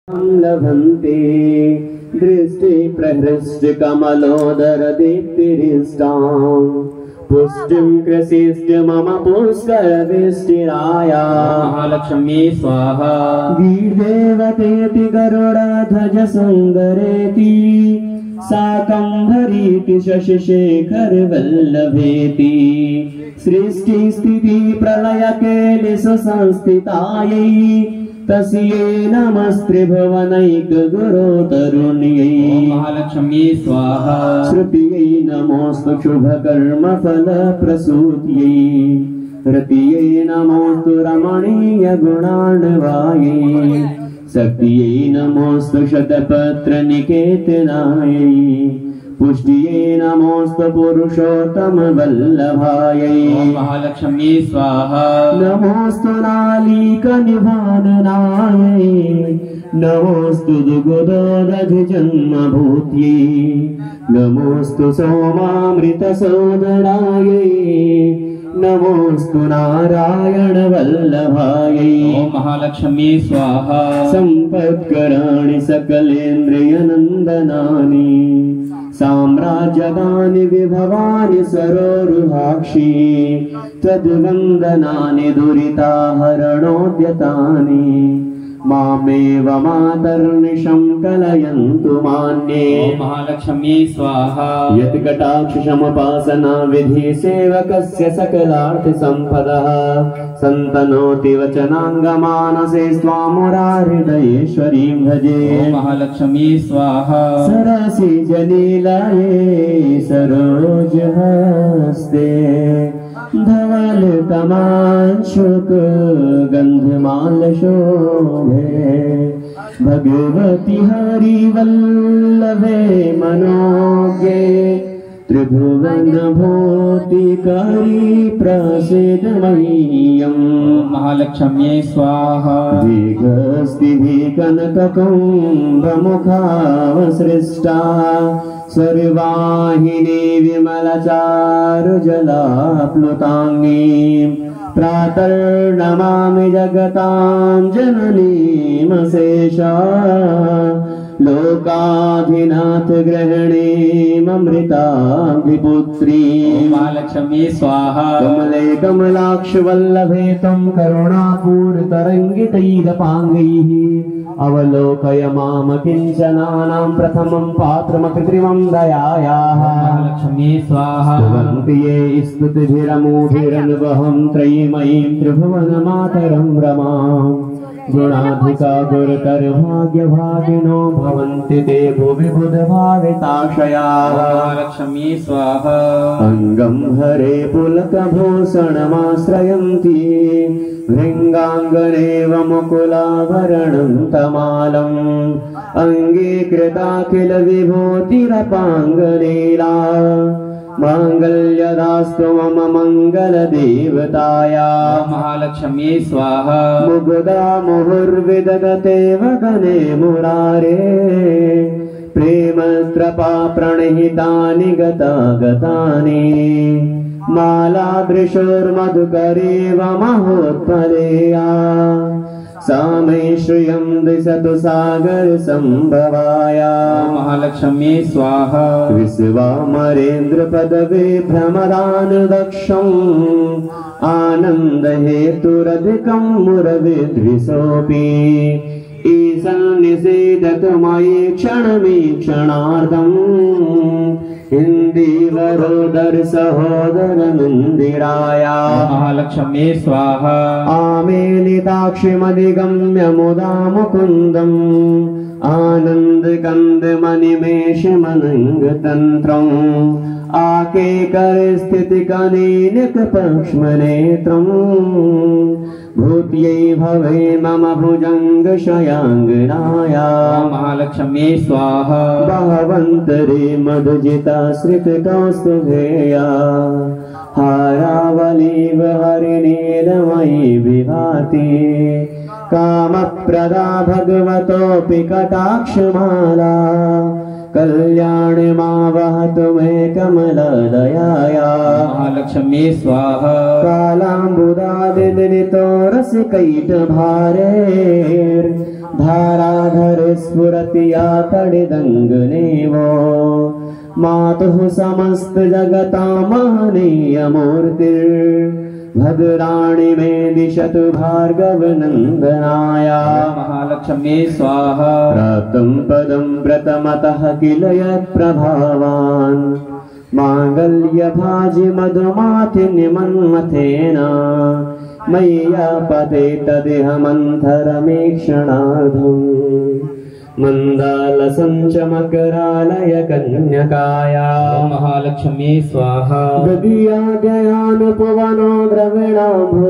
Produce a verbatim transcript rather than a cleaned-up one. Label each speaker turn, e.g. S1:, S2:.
S1: लभन्ते दृष्टि प्रहृष्ट कमलोदर दीप्तिरिष्टां पुष्टिं कृषिष्ट मम पुष्कर विष्टिराया
S2: महालक्ष्मी स्वाहा
S1: वीरदेवतेति गरुडध्वज सुन्दरेति शाकम्भरीति शशिशेखर वल्लभेति सृष्टि स्थिति प्रलय केलिषु संस्थितायै तस्यै नमस्त्रिभुवनैक गुरो तरुण्यै
S2: महालक्ष्मी स्वाहा
S1: श्रुतियै नमोस्तु शुभकर्म फल प्रसूत्यै रतियै नमोस्तु रमणीय गुणान्वायै शक्तियै नमोस्तु शतपत्र निकेतनायै पुष्टियै नमोस्तु पुरुषोत्तम वल्लभायै
S2: महालक्ष्मी स्वाहा
S1: नमोस्तु नालीक निवारणायै नमोस्तु दुग्धोदधि जन्मभूत्यै नमोस्तु सोमामृत सोदरायै नमोस्तु नारायण वल्लभायै
S2: महालक्ष्मी स्वाहा
S1: संपत्कराणि सकलेन्द्रियनन्दनानि साम्राज्यदानि विभवानि सरोरुहाक्षी तद्वन्दनानि दुरिताहरणोद्यतानि मामेव मातर्निशं कलयन्तु मान्ये
S2: महालक्ष्मी स्वाहा
S1: यत्कटाक्षसमुपासना विधि सेवकस्य सकलार्थ संपदः सन्तनोति वचनाङ्गमानसे स्वामुरारिहृदयेश्वरीं भजे
S2: महालक्ष्मी स्वाहा
S1: सरसि जनिलये सरोजहस्ते धवल तमांशुक गंधमाल शोभे भगवती हरिवल्लभे मनोज्ञे त्रिभुवन भूतिकारी प्रसिद्धमह्यं
S2: महालक्ष्मी स्वाहा
S1: दीर्घस्तिभिः कनककुम्भमुखावसृष्टा सर्वाहिनी विमलचारुजलाप्लुताङ्गीं प्रातर्नमामि जगतां जननीमशेषा लोकाधिनाथ गृहिणीममृताभिपुत्री
S2: महालक्ष्मी स्वाहा
S1: कमले कमलाक्ष वल्लभे तं करुणापूर्णतरङ्गितैरपाङ्गैः अवलोकय माम किञ्चनानां प्रथमं पात्रमकृत्रिमं दयायाः
S2: महालक्ष्मी स्वाहा
S1: स्तुवन्ति ये स्तुतिभिरमूभिरनुभवं त्रयीमयीं त्रिभुवनमातरं रमाम् गुणाधिका गुरुतर भाग्यभागिनो भवन्ति ते भुवि बुधभाविताशयाः
S2: महालक्ष्मी स्वाहा
S1: अङ्गं हरे पुलकभूषणमाश्रयन्ति भृङ्गाङ्गनेव मुकुलाभरणं तमालम् अङ्गीकृताखिल विभूतिरपाङ्गलीला माङ्गल्यदास्तु मम मङ्गलदेवताया
S2: महालक्ष्मी स्वाहा
S1: मुग्धा मुहुर्विदगतेव गणे मुरारे प्रेमत्रपा प्रणहितानि गतागतानि मालादृशोर्मधुकरेव महोत्पलेया सा मे श्रियं दिशतु सागर संभवाया
S2: महालक्ष्मी स्वाहा
S1: विश्वामरेन्द्र पदवे भ्रमदानुदक्षम् आनंद हेतुरधिकं मुरविद्विषोऽपि ईशन्निषेधतु मयि क्षणमीक्षणार्धम् हिन्दीवरोदर सहोदर मंदिराया
S2: महालक्ष्मी स्वाहा
S1: आमेलिताक्षिमधिगम्य मुदा मुकुन्दम् आनन्दकन्दमनिमेषमनङ्गतन्त्रम् आकेकरस्थितिकनेनिकपक्ष्मनेत्रम् भूत्यै भवे मम भुजङ्गशयाङ्गनाया
S2: महालक्ष्मी स्वाहा
S1: भवन्तरे मधुजिता श्रितकौस्तुभेया हारावलीव हरिनीलमयी विभाति कामप्रदा भगवतोऽपि कटाक्षमाला कल्याणमावहतु मे कमलदयाया
S2: महालक्ष्मी स्वाहा
S1: कालाम्बुदादिनितो रसिकैटभारेर् धाराधर स्फुरतिया तडिदङ्गनेवो मातुः समस्त जगता महनीय मूर्तिर्भद्राणि मे दिशतु भार्गव नन्दनाया
S2: महालक्ष्मी स्वाहा
S1: प्राप्तं पदं प्रथमतः किल यत्प्रभावान् माङ्गल्यभाजि मधुमाथिन्यमन्मथेन मय्यापते तदेहमन्थरमेक्षणार्धम् मन्दालसञ्चमकरालय कन्यकाया
S2: महालक्ष्मी स्वाहा
S1: ददीया दयानुपवनो द्रविणाम्भो